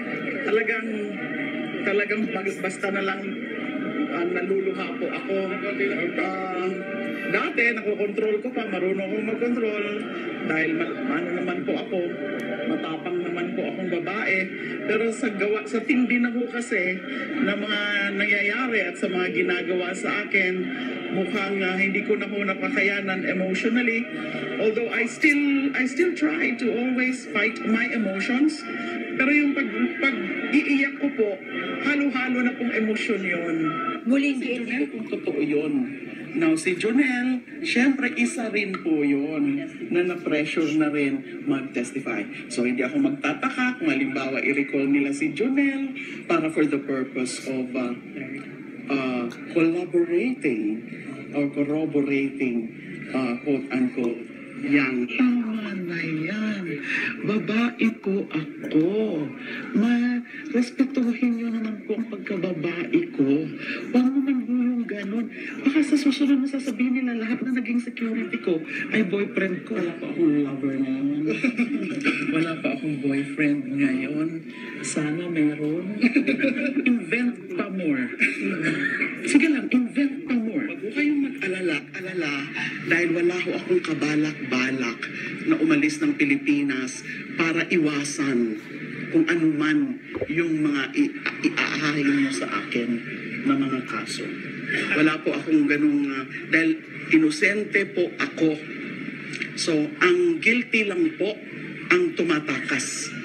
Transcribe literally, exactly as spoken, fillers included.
talagang, talagang basta na lang uh, naluluha po ako. Uh, dati, nakokontrol ko pa, marunong akong mag-control dahil ano naman po ako, matapang naman po akong babae. Pero sa gawa, sa tindi na po kasi na mga nangyayari at sa mga ginagawa sa akin, mukhang uh, hindi ko na po napakayanan emotionally. Although I still I still try to always fight my emotions. Pero yung pag, pag iiyak ko po, halo-halo na pong emosyon yun. Muling Si Jonel kung totoo yun. Now, si Jonel, syempre isa rin po yun na na-pressure na rin mag-testify. So, hindi ako magtataka kung halimbawa i-recall nila si Jonel para for the purpose of uh, uh, collaborating or corroborating, uh, quote-unquote, yang tama na yan. Babae po ako. Ma, respetuhin nyo naman po ang pagkababae ko. Huwag naman po yung ganun. Baka sa susunod na sasabihin nila lahat na naging security ko ay boyfriend ko. Wala pa akong lover ngayon. Wala pa akong boyfriend ngayon. Sana meron. Invent pa more. Sige lang, invent pa more. Huwag kayong mag-alala, alala, dahil wala ho akong kabalak-balak na umalis ng Pilipinas para iwasan kung ano man yung mga i-aahayin mo sa akin na mga kaso. Wala po akong ganung, uh, dahil inosente po ako. So, ang guilty lang po ang tumatakas.